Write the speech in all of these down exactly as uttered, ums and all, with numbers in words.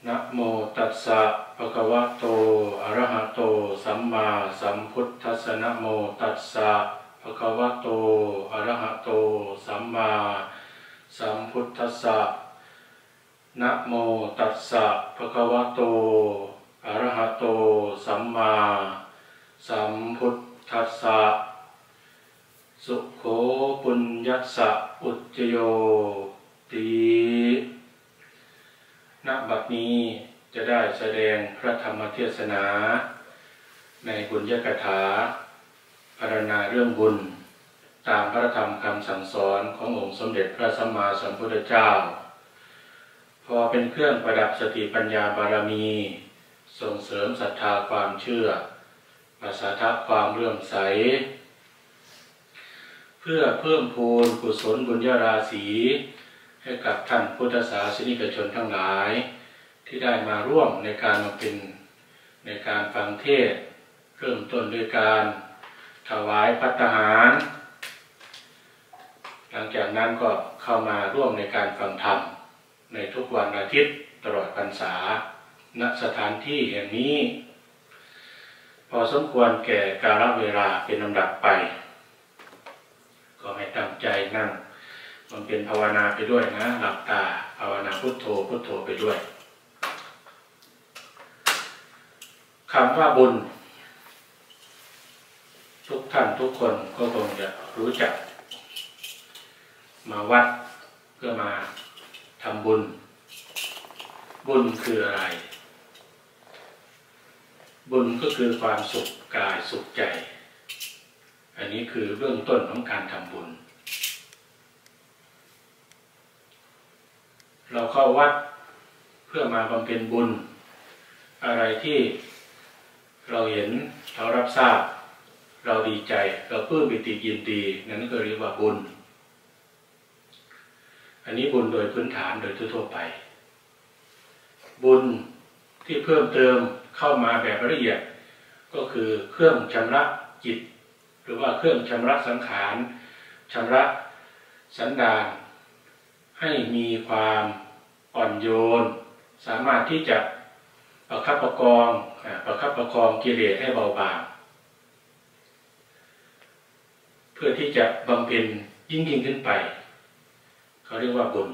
นะโมตัสสะภะคะวะโตอะระหะโตสัมมาสัมพุทธัสสะนะโมตัสสะภะคะวะโตอะระหะโตสัมมาสัมพุทธัสสะนะโมตัสสะภะคะวะโตอะระหะโตสัมมาสัมพุทธัสสะสุโขปุญญัสสะอุจจโยติณ บัดนี้จะได้แสดงพระธรรมเทศนาในบุญญกถาพรรณนาเรื่องบุญตามพระธรรมคำสั่งสอนขององค์สมเด็จพระสัมมาสัมพุทธเจ้าพอเป็นเครื่องประดับสติปัญญาบารมีส่งเสริมศรัทธาความเชื่อประสาทะความเลื่อมใสเพื่อเพิ่มพูนกุศลบุญญาราศีให้กับท่านพุทธศาสนิกชนทั้งหลายที่ได้มาร่วมในการมาเป็นในการฟังเทศน์เริ่มต้นด้วยการถวายภัตตาหารหลังจากนั้นก็เข้ามาร่วมในการฟังธรรมในทุกวันอาทิตย์ตลอดพรรษาณสถานที่แห่งนี้พอสมควรแก่กาลเวลาเป็นลำดับไปก็ให้ตั้งใจนั่งมันเป็นภาวนาไปด้วยนะหลับตาภาวนาพุทโธพุทโธไปด้วยคำว่าบุญทุกท่านทุกคนก็คงจะรู้จักมาวัดเพื่อมาทำบุญบุญคืออะไรบุญก็คือความสุขกายสุขใจอันนี้คือเบื้องต้นของการทำบุญเราเข้าวัดเพื่อมาบำเพ็ญบุญอะไรที่เราเห็นเรารับทราบเราดีใจเราปลื้มปิติยินดีนั้นก็เรียกว่าบุญอันนี้บุญโดยพื้นฐานโดยทั่วไปบุญที่เพิ่มเติมเข้ามาแบบละเอียดก็คือเครื่องชำระจิตหรือว่าเครื่องชำระสังขารชำระสันดานให้มีความอ่อนโยนสามารถที่จะประคับประคองประคับประคองกิเลสให้เบาบางเพื่อที่จะบำเพ็ญยิ่งยิ่งขึ้นไปเขาเรียกว่าบุญ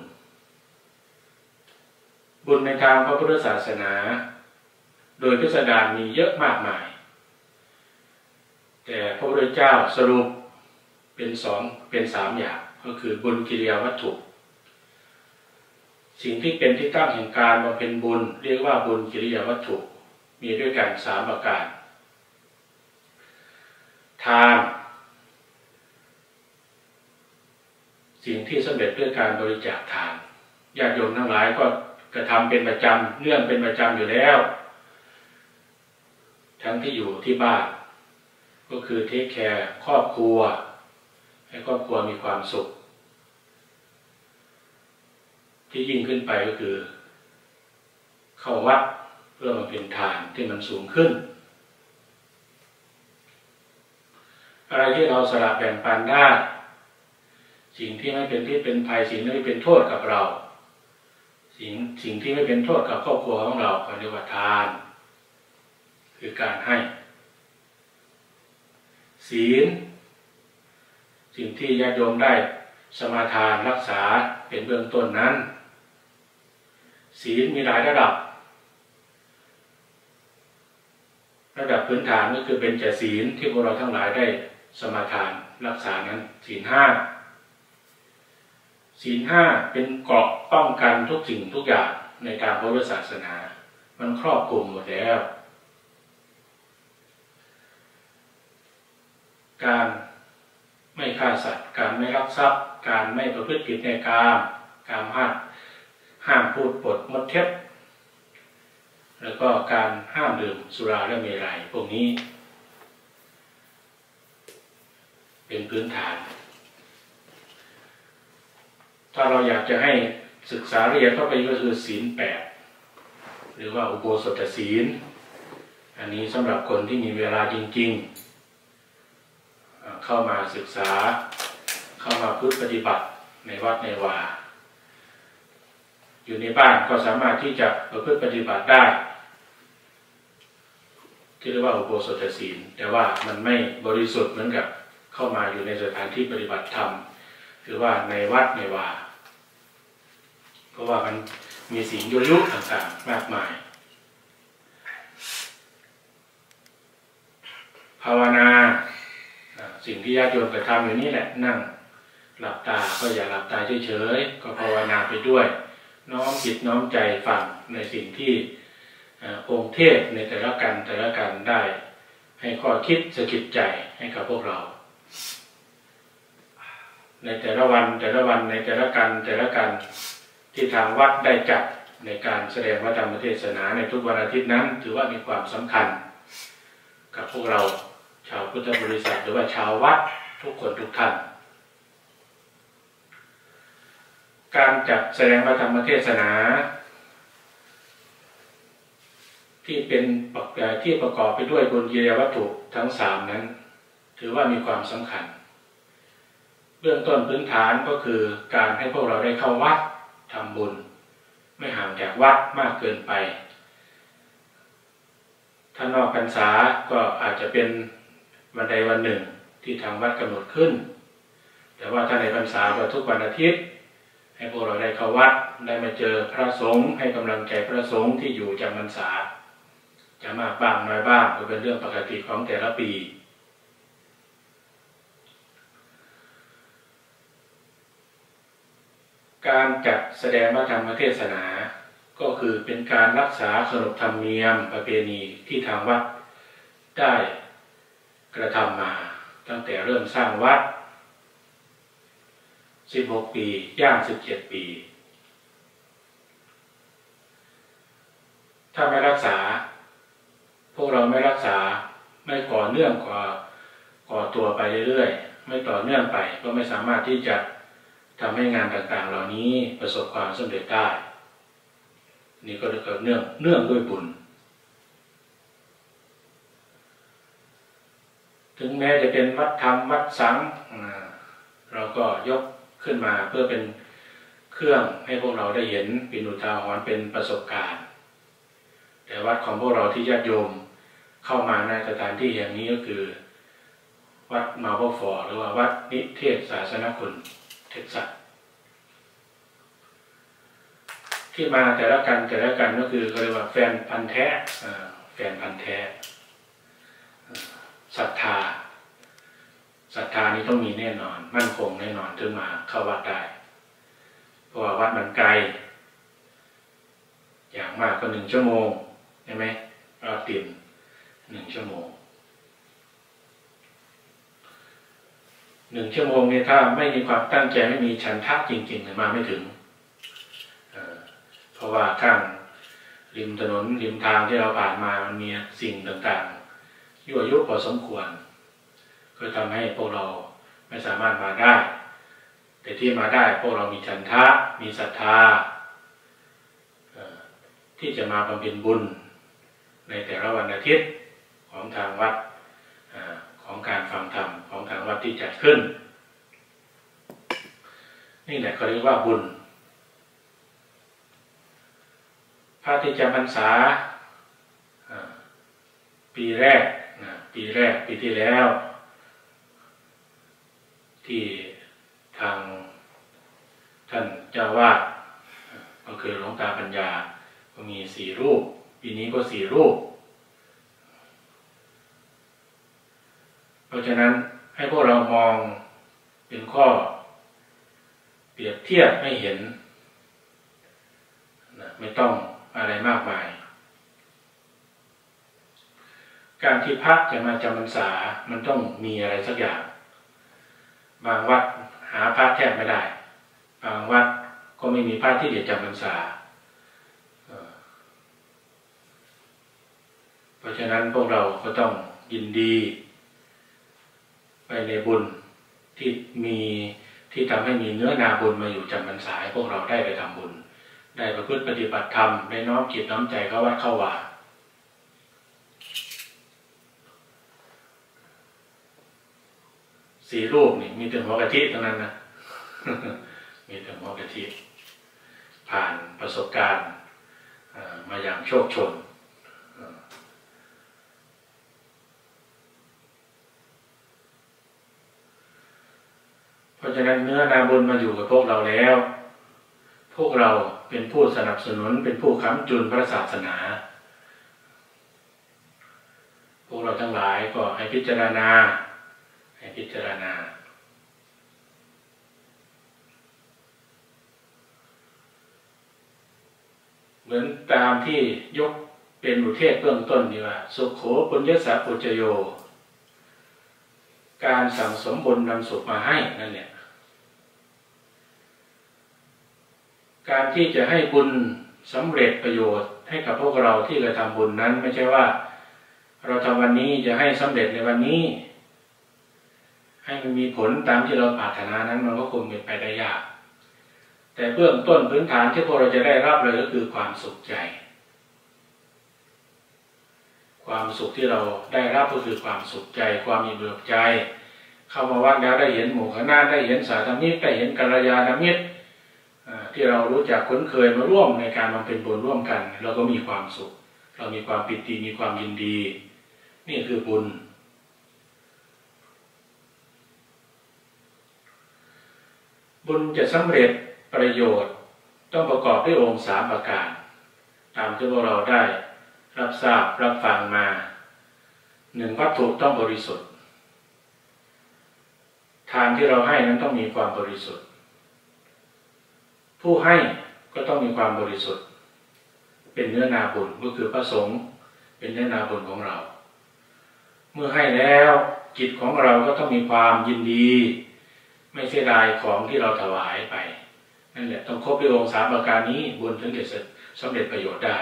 บุญในทางพระพุทธศาสนาโดยพิสดารมีเยอะมากมายแต่พระพุทธเจ้าสรุปเป็นสองเป็นสามอย่างก็คือบุญกิริยาวัตถุสิ่งที่เป็นที่ตั้งแห่งการบำเพ็ญบุญเรียกว่าบุญกิริยาวัตถุมีด้วยกันสามประการทานสิ่งที่สำเร็จด้วยการบริจาคทานญาติโยมทั้งหลายก็กระทำเป็นประจำเนื่องเป็นประจำอยู่แล้วทั้งที่อยู่ที่บ้านก็คือเทคแคร์ครอบครัวให้ครอบครัวมีความสุขที่ยิ่งขึ้นไปก็คือเข้าวัดเพื่อมาเป็นทานที่มันสูงขึ้นอะไรที่เราสละแบ่งปันได้สิ่งที่ไม่เป็นพิษเป็นภัยสิ่งที่ไม่เป็นโทษกับเราสิ่งสิ่งที่ไม่เป็นโทษกับครอบครัวของเราเขาเรียกว่าทานคือการให้ศีลสิ่งที่ญาติโยมได้สมาทานรักษาเป็นเบื้องต้นนั้นศีลมีหลายระดับระดับพื้นฐานก็คือเป็นเจศีลที่พวกเราทั้งหลายได้สมาทานรักษานั้นศีลห้าศีลห้าเป็นเกราะป้องกันทุกสิ่งทุกอย่างในทางพุทธศาสนามันครอบคลุมหมดแล้วการไม่ฆ่าสัตว์การไม่ลักทรัพย์การไม่ประพฤติผิดในกามการห้ามห้ามพูดปดมดเท็จแล้วก็การห้ามดื่มสุราและเมรัยพวกนี้เป็นพื้นฐานถ้าเราอยากจะให้ศึกษาเรียนเข้าไปก็คือศีลแปดหรือว่าอุโบสถศีลอันนี้สำหรับคนที่มีเวลาจริงๆเข้ามาศึกษาเข้ามาพึ่งปฏิบัติในวัดในวาอยู่ในบ้านก็สามารถที่จะประพฤติปฏิบัติได้ที่เรียกว่าอุโบสถศีลแต่ว่ามันไม่บริสุทธิ์เหมือนกับเข้ามาอยู่ในสถานที่ปฏิบัติธรรมหรือว่าในวัดในวาเพราะว่ามันมีสิ่งยุยุต่างๆมากมายภาวนาสิ่งที่ญาติโยมกระทำอยู่นี่แหละนั่งหลับตาก็อย่าหลับตาเฉยๆก็ภาวนาไปด้วยน้อมจิตน้อมใจฟังในสิ่งที่องค์เทศในแต่ละกันแต่ละกันได้ให้ข้อคิดสะกิดใจให้กับพวกเราในแต่ละวันแต่ละวันในแต่ละกันแต่ละกันที่ทางวัดได้จัดในการแสดงพระธรรมเทศนาในทุกวันอาทิตย์นั้นถือว่ามีความสำคัญกับพวกเราชาวพุทธบริษัทหรือว่าชาววัดทุกคนทุกท่านการจัดแสดงพระธรรมเทศนาที่เป็นที่ประกอบไปด้วยบุญกิริยาวัตถุทั้งสามนั้นถือว่ามีความสำคัญเบื้องต้นพื้นฐานก็คือการให้พวกเราได้เข้าวัดทำบุญไม่ห่างจากวัดมากเกินไปถ้านอกพรรษาก็อาจจะเป็นวันใดวันหนึ่งที่ทางวัดกำหนดขึ้นแต่ว่าถ้าในพรรษาก็ทุกวันอาทิตย์ให้พวกเราได้เข้าวัดได้มาเจอพระสงฆ์ให้กำลังใจพระสงฆ์ที่อยู่จำพรรษาจะมากบ้างน้อยบ้างก็เป็นเรื่องปกติของแต่ละปีการจัดแสดงพระธรรมเทศนาก็คือเป็นการรักษาขนบธรรมเนียมประเพณีที่ทางวัดได้กระทำมาตั้งแต่เริ่มสร้างวัดสิบหกปีย่างสิบเจ็ดปีถ้าไม่รักษาพวกเราไม่รักษาไม่ก่อเนื่องก่อก่อตัวไปเรื่อยๆไม่ต่อเนื่องไปก็ไม่สามารถที่จะทำให้งานต่างๆเหล่านี้ประสบความสำเร็จได้นี่ก็เกิดเนื่องเนื่องด้วยบุญถึงแม้จะเป็นวัดธรรมวัดสังเราก็ยกขึ้นมาเพื่อเป็นเครื่องให้พวกเราได้เห็นเป็นอุทาหรณ์เป็นประสบการณ์แต่วัดของพวกเราที่ญาติโยมเข้ามาในสถานที่อย่างนี้ก็คือวัดมาบฟอหรือว่าวัดนิเทศศาสนคุณเท็กซัสที่มาแต่ละกันแต่ละกันก็คือเรียกว่าแฟนพันธุ์แท้แฟนพันธุ์แท้ศรัทธาศรัทธานี้ต้องมีแน่นอนมั่นคงแน่นอนถึงมาเข้าวัดได้เพราะว่าวัดมันไกลอย่างมากก็หนึ่งชั่วโมงใช่ไหมเราติ่มหนึ่งชั่วโมงหนึ่งชั่วโมงเนี่ยถ้าไม่มีความตั้งใจไม่มีฉันทะจริงๆมาไม่ถึงเพราะว่าข้างริมถนนริมทางที่เราผ่านมามันมีสิ่งต่างๆยั่วยุพอสมควรก็ทำให้พวกเราไม่สามารถมาได้แต่ที่มาได้พวกเรามีฉันทะมีศรัทธาที่จะมาบำเพ็ญบุญในแต่ละวันอาทิตย์ของทางวัดของการฟังธรรมของทางวัดที่จัดขึ้นนี่แหละเขาเรียกว่าบุญพระที่จำพรรษาปีแรกปีแรกปีที่แล้วที่ทางท่านเจ้าวาดก็คือหลวงตาปัญญาก็มีสี่รูปปีนี้ก็สี่รูปเพราะฉะนั้นให้พวกเรามองเป็นข้อเปรียบเทียบให้เห็นนะไม่ต้องอะไรมากมายการที่พระจะมาจำพรรษามันต้องมีอะไรสักอย่างบางวัดหาพระแทบไม่ได้บางวัดก็ไม่มีพระที่จะจำพรรษาเพราะฉะนั้นพวกเราก็ต้องยินดีไปในบุญที่มีที่ทำให้มีเนื้อนาบุญมาอยู่จำพรรษาให้พวกเราได้ไปทำบุญได้ประพฤติปฏิบัติธรรมได้น้อมจิตน้อมใจเข้าวัดเข้าวาสี่รูปนี่มีแต่หัวกะทิเท่านั้นนะมีแต่หัวกะทิผ่านประสบการณ์มาอย่างโชคชนเพราะฉะนั้นเนื้อนาบุญมาอยู่กับพวกเราแล้วพวกเราเป็นผู้สนับสนุนเป็นผู้ค้ำจุนพระศาสนาพวกเราทั้งหลายก็ให้พิจารณาให้พิจารณาเหมือนตามที่ยกเป็นอุเทศเบื้องต้นนี่ว่าสุขโขปุญญสัพพุจโยการสั่งสมบุญนำสุขมาให้นั่นแหละการที่จะให้บุญสำเร็จประโยชน์ให้กับพวกเราที่กระทำบุญนั้นไม่ใช่ว่าเราทำวันนี้จะให้สำเร็จในวันนี้ให้มันมีผลตามที่เราปรารถนานั้นมันก็คงเป็นไปได้ยากแต่เบื้องต้นพื้นฐานที่พวกเราจะได้รับเลยก็คือความสุขใจความสุขที่เราได้รับก็คือความสุขใจความมีเบิกใจเข้ามาวัดแล้วได้เห็นหมู่คณะได้เห็นสาธมิตรได้เห็นกัลยาณมิตรที่เรารู้จักคุ้นเคยมาร่วมในการบำเพ็ญบุญร่วมกันเราก็มีความสุขเรามีความปิติมีความยินดีนี่คือบุญบุญจะสำเร็จประโยชน์ต้องประกอบด้วยองค์สามประการตามที่พวกเราได้รับทราบรับฟังมาหนึ่งวัตถุต้องบริสุทธิ์ทานที่เราให้นั้นต้องมีความบริสุทธิ์ผู้ให้ก็ต้องมีความบริสุทธิ์เป็นเนื้อนาบุญก็คือพระสงฆ์เป็นเนื้อนาบุญของเราเมื่อให้แล้วจิตของเราก็ต้องมีความยินดีไม่เสียดายของที่เราถวายไปนั่นแหละต้องครบด้วยองค์สามประการนี้บุญถึงจะสำเร็จประโยชน์ได้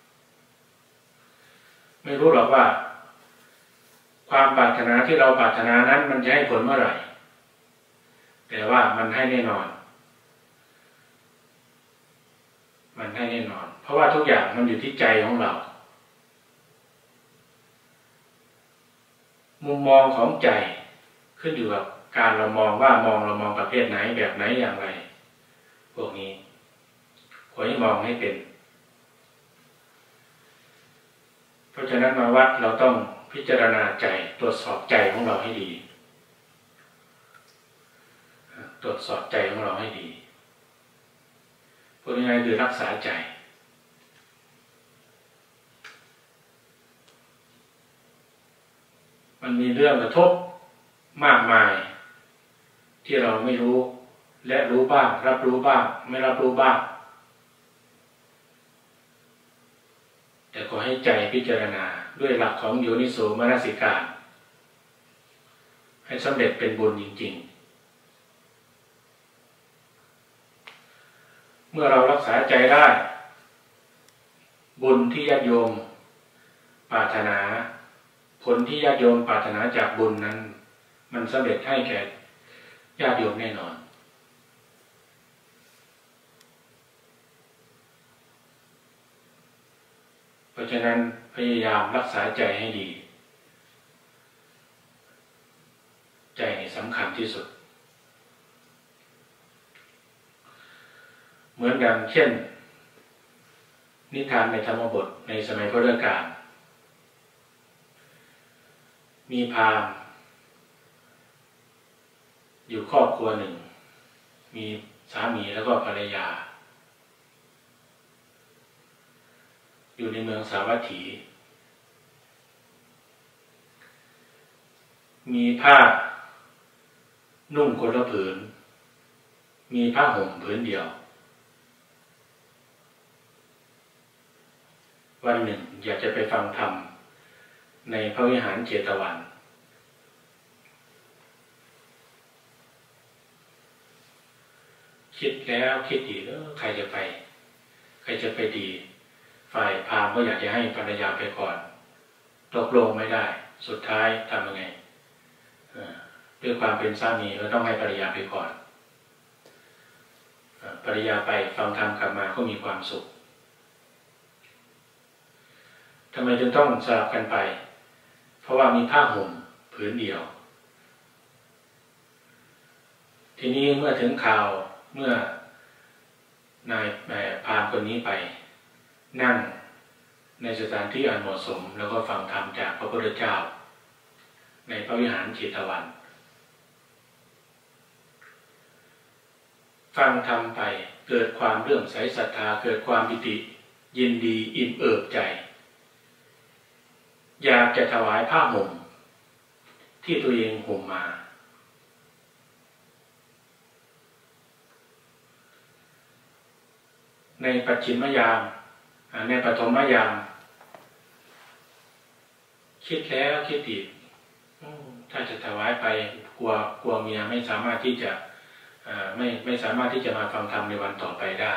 ไม่รู้หรอกว่าความปรารถนาที่เราปรารถนานั้นมันจะให้ผลเมื่อไหร่แต่ว่ามันให้แน่นอนมันให้แน่นอนเพราะว่าทุกอย่างมันอยู่ที่ใจของเรามุมมองของใจขึ้นอยู่กับการเรามองว่ามองเรามองประเภทไหนแบบไหนอย่างไรพวกนี้ขอให้มองให้เป็นเพราะฉะนั้นมาวัดเราต้องพิจารณาใจตรวจสอบใจของเราให้ดีตรวจสอบใจของเราให้ดีพูดง่ายๆคือรักษาใจมันมีเรื่องกระทบมากมายที่เราไม่รู้และรู้บ้างรับรู้บ้างไม่รับรู้บ้างแต่ขอให้ใจพิจารณาด้วยหลักของโยนิโสมนสิการให้สำเร็จเป็นบุญจริงๆเมื่อเรารักษาใจได้บุญที่ญาติโยมปรารถนาผลที่ญาติโยมปรารถนาจากบุญนั้นมันสำเร็จให้แก่ญาติโยมแน่นอนเพราะฉะนั้นพยายามรักษาใจให้ดีใจนี่สำคัญที่สุดเหมือนอย่างเช่นนิทานในธรรมบทในสมัยพุทธกาลมีพราหมณ์อยู่ครอบครัวหนึ่งมีสามีแล้วก็ภรรยาอยู่ในเมืองสาวัตถีมีผ้านุ่งคนละผืนมีผ้าห่มผืนเดียววันหนึ่งอยากจะไปฟังธรรมในพระวิหารเจตวันคิดแล้วคิดอีกแล้วใครจะไปใครจะไปดีฝ่ายพราหมณ์ก็อยากจะให้ภรรยาไปก่อนตกลงไม่ได้สุดท้ายทำยังไงด้วยความเป็นสามีก็ต้องให้ภรรยาไปก่อนภรรยาไปฟังธรรมกลับมาก็มีความสุขทำไมจึงต้องสลับกันไปเพราะว่ามีผ้าห่มผืนเดียวทีนี้เมื่อถึงข่าวเมื่อนายพราหมณ์คนนี้ไปนั่งในสถานที่อันเหมาะสมแล้วก็ฟังธรรมจากพระพุทธเจ้าในพระวิหารเชตวันฟังธรรมไปเกิดความเลื่อมใสศรัทธาเกิดความปิติยินดีอิ่มเอิบใจอยากจะถวายผ้าห่มที่ตัวเองห่มมาในปัจฉิมยามในปฐมยามคิดแล้วคิดอีกถ้าจะถวายไปกลัวกลัวเมียไม่สามารถที่จะไม่ไม่สามารถที่จะมาฟังธรรมในวันต่อไปได้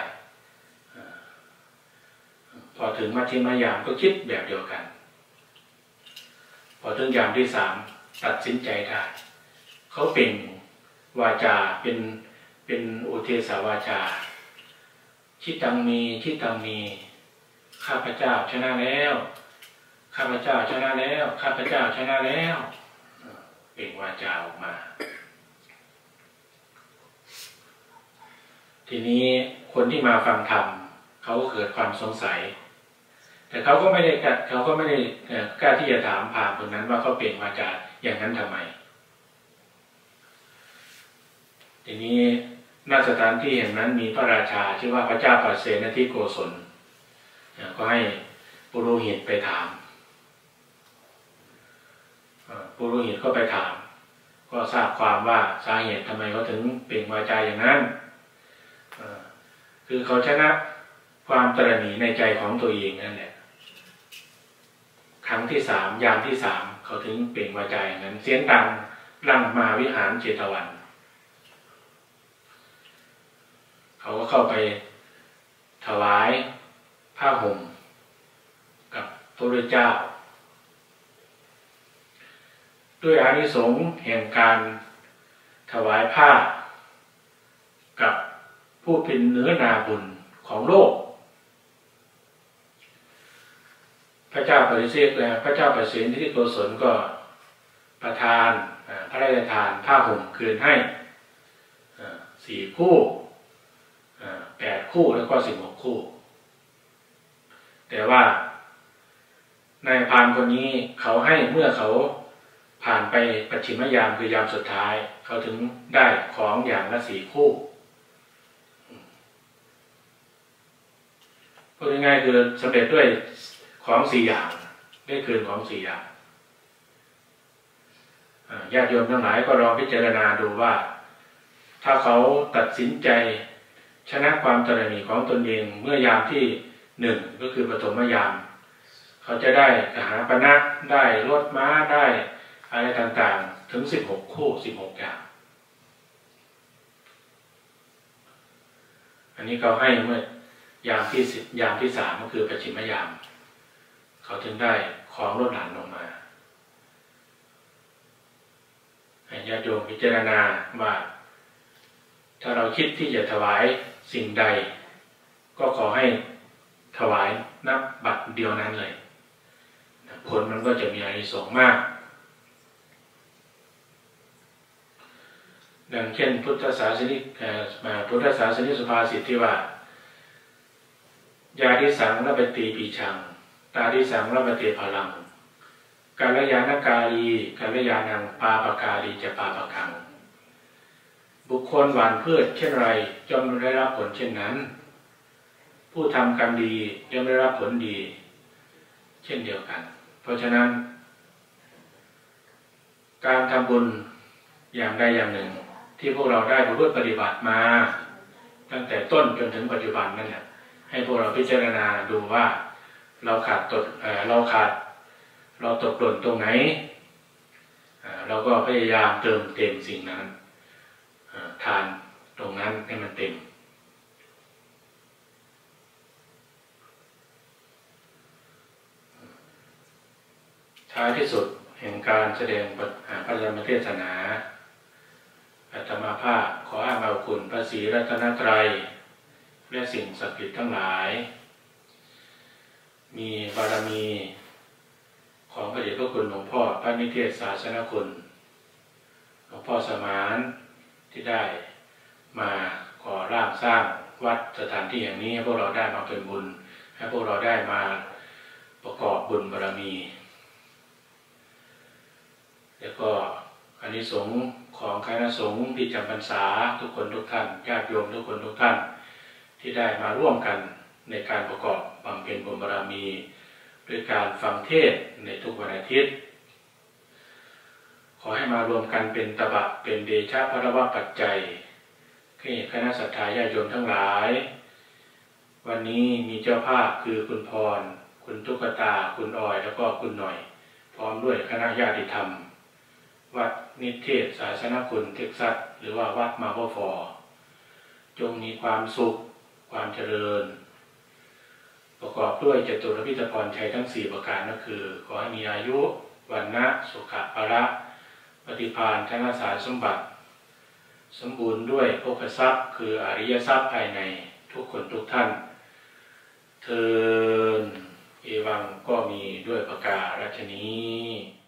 พอถึงมัชฌิมยามก็คิดแบบเดียวกันพอถึงยามที่สามตัดสินใจได้เขาเป็นวาจาเป็นเป็นอุเทศวาจาชิตังมีชิตังมีข้าพเจ้าชนะแล้วข้าพเจ้าชนะแล้วข้าพเจ้าชนะแล้วเป็นวาจาออกมาทีนี้คนที่มาฟังธรรมเขาก็เกิดความสงสัยแต่เขาก็ไม่ได้เขาก็ไม่ได้กล้าที่จะถามพราหมณ์คนนั้นว่าเขาเปลี่ยนวาจาอย่างนั้นทำไมทีนี้ณสถานที่แห่งนั้นมีพระราชาชื่อว่าพระเจ้าปเสนทิโกศลก็ให้ปุโรหิตไปถามปุโรหิตก็ไปถามก็ทราบความว่าสาเหตุทำไมเขาถึงเปล่งวาจาอย่างนั้นคือเขาชนะความตระหนี่ในใจของตัวเองนั่นแหละครั้งที่สามยามที่สามเขาถึงเปล่งวาจาอย่างนั้นเสียงดังลั่นมาวิหารเชตวันเขาก็เข้าไปถวายผ้าห่มกับพระพุทธเจ้าด้วยอานิสงส์แห่งการถวายผ้ากับผู้เป็นเนื้อนาบุญของโลกพระเจ้าปริเสธและพระเจ้าปเสนทิโกศลก็ประทานพระราชทานผ้าห่มคืนให้สี่คู่แปดคู่แล้วก็สิบหกคู่แต่ว่านายพรานคนนี้เขาให้เมื่อเขาผ่านไปปัจฉิมยามคือยามสุดท้ายเขาถึงได้ของอย่างละสี่คู่พูดง่ายๆคือสำเร็จด้วยของสี่อย่างได้คืนของสี่อย่างญาติโยมทั้งหลายก็ลองพิจารณาดูว่าถ้าเขาตัดสินใจชนะความตระหนี่ของตนเองเมื่อยามที่หนึ่งก็คือปฐมยามเขาจะได้กหาปณะได้รถม้าได้อะไรต่างๆถึงสิบหกคู่สิบหกอย่างอันนี้เขาให้เมื่อยามที่ยามที่สามก็คือปัจฉิมยามเขาถึงได้ของลดหลั่นลงมาให้ญาติโยมพิจารณาว่าถ้าเราคิดที่จะถวายสิ่งใดก็ขอให้ถวายนับบัตรเดียวนั้นเลยผลมันก็จะมีอานิสงส์มากดังเช่นพุทธศาสนิกพุทธศาสนิกสุภาษิตที่ว่ายาทิสังระเบตีปีชังตาทิสังระเบตีพลังกาลยานกาลีกาลยานังปาปกาลีจะปาปกังบุคคลหว่านพืชเช่นไรย่อมได้รับผลเช่นนั้นผู้ทำกรรมดีย่อมได้รับผลดีเช่นเดียวกันเพราะฉะนั้นการทำบุญอย่างใดอย่างหนึ่งที่พวกเราได้ประพฤติปฏิบัติมาตั้งแต่ต้นจนถึงปัจจุบันนั่นแหละให้พวกเราพิจารณาดูว่าเราขาดตกเราขาดเราตกหล่นตรงไหนเราก็พยายามเติมเต็มสิ่งนั้นทานตรงนั้นให้มันเต็มท้ายที่สุดแห่งการแสดงพระธรรมเทศนาอาตมาภาพขออ้างเอาคุณพระศรีรัตนตรัยและสิ่งศักดิ์สิทธิ์ทั้งหลายมีบารมีของพระเดชพระคุณหลวงพ่อพระนิเทศศาสนคุณหลวงพ่อสมานที่ได้มาก่อร่างสร้างวัดสถานที่แห่งนี้ให้พวกเราได้มาเป็นบุญให้พวกเราได้มาประกอบบุญบารมีแล้วก็อานิสงส์ของคณะสงฆ์ที่จำพรรษาทุกคนทุกท่านญาติโยมทุกคนทุกท่านที่ได้มาร่วมกันในการประกอบบำเพ็ญบุญบารมีด้วยการฟังเทศน์ในทุกวันอาทิตย์ขอให้มารวมกันเป็นตบะเป็นเดชะพระวะปัจจัยให้คณะศรัทธาญาติโยมทั้งหลายวันนี้มีเจ้าภาพคือคุณพรคุณตุ๊กตาคุณออยแล้วก็คุณหน่อยพร้อมด้วยคณะญาติธรรมวัดนิเทศศาสนคุณเท็กซัสหรือว่าวัดมาโบฟอร์จงมีความสุขความเจริญประกอบด้วยจตุรพิธพรชัยทั้งสี่ประการก็คือขอให้มีอายุวันนะสุขภาระปฏิภาณธนสารสมบัติสมบูรณ์ด้วยภพทรัพย์คืออริยทรัพย์ภายในทุกคนทุกท่านเทินเอวังก็มีด้วยประกาศฉนี้